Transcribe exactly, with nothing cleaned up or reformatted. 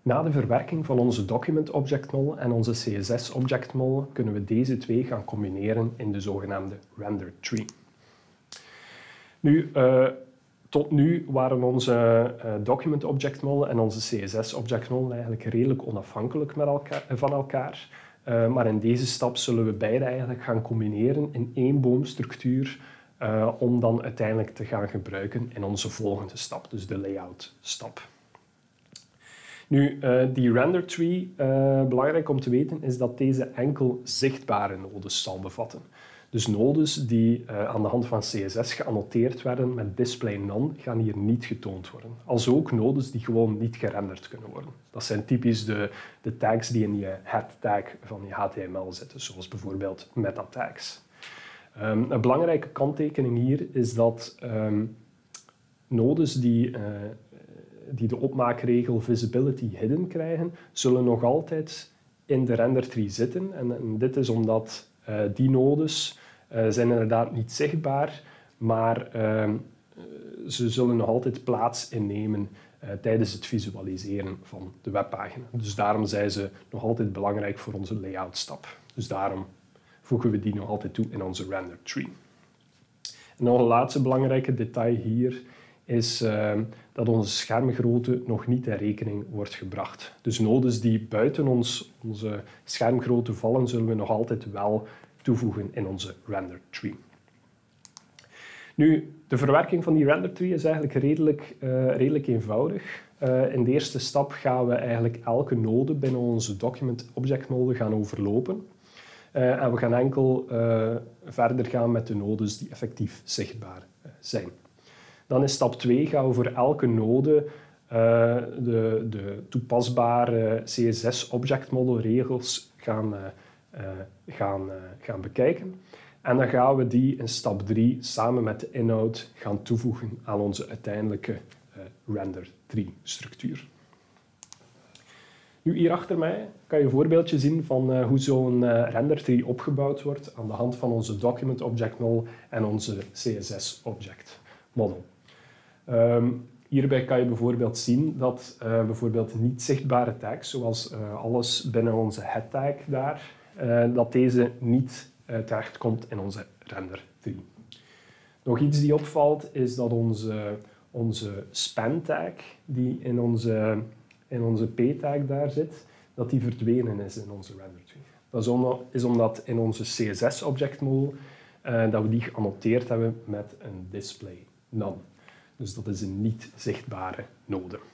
Na de verwerking van onze document object model en onze C S S object model kunnen we deze twee gaan combineren in de zogenaamde render tree. Nu, uh, tot nu waren onze uh, document object model en onze C S S object model eigenlijk redelijk onafhankelijk met elkaar, van elkaar. Uh, maar in deze stap zullen we beide eigenlijk gaan combineren in één boomstructuur uh, om dan uiteindelijk te gaan gebruiken in onze volgende stap, dus de layout stap. Nu, uh, die render tree, uh, belangrijk om te weten, is dat deze enkel zichtbare nodes zal bevatten. Dus nodes die uh, aan de hand van C S S geannoteerd werden met display none, gaan hier niet getoond worden. Als ook nodes die gewoon niet gerenderd kunnen worden. Dat zijn typisch de, de tags die in je head tag van je H T M L zitten, zoals bijvoorbeeld meta tags. Um, een belangrijke kanttekening hier is dat um, nodes die uh, die de opmaakregel visibility hidden krijgen, zullen nog altijd in de render tree zitten. En, en dit is omdat uh, die nodes uh, zijn inderdaad niet zichtbaar, maar uh, ze zullen nog altijd plaats innemen uh, tijdens het visualiseren van de webpagina. Dus daarom zijn ze nog altijd belangrijk voor onze layout stap. Dus daarom voegen we die nog altijd toe in onze render tree. En nog een laatste belangrijke detail hier is uh, dat onze schermgrootte nog niet in rekening wordt gebracht. Dus nodes die buiten ons, onze schermgrootte vallen, zullen we nog altijd wel toevoegen in onze render tree. Nu, de verwerking van die render tree is eigenlijk redelijk, uh, redelijk eenvoudig. Uh, in de eerste stap gaan we eigenlijk elke node binnen onze document object model gaan overlopen. Uh, en we gaan enkel uh, verder gaan met de nodes die effectief zichtbaar uh, zijn. Dan is stap twee, gaan we voor elke node uh, de, de toepasbare C S S object model regels gaan, uh, uh, gaan, uh, gaan bekijken. En dan gaan we die in stap drie samen met de inhoud gaan toevoegen aan onze uiteindelijke uh, render tree structuur. Nu, hier achter mij kan je een voorbeeldje zien van uh, hoe zo'n uh, render tree opgebouwd wordt aan de hand van onze document object model en onze C S S object model. Um, hierbij kan je bijvoorbeeld zien dat uh, bijvoorbeeld niet zichtbare tags, zoals uh, alles binnen onze head tag daar, uh, dat deze niet uh, terechtkomt in onze render tree. Nog iets die opvalt is dat onze, onze span tag die in onze, in onze p tag daar zit, dat die verdwenen is in onze render tree. Dat is, om, is omdat in onze C S S object model uh, dat we die geannoteerd hebben met een display none. Dus dat is een niet zichtbare node.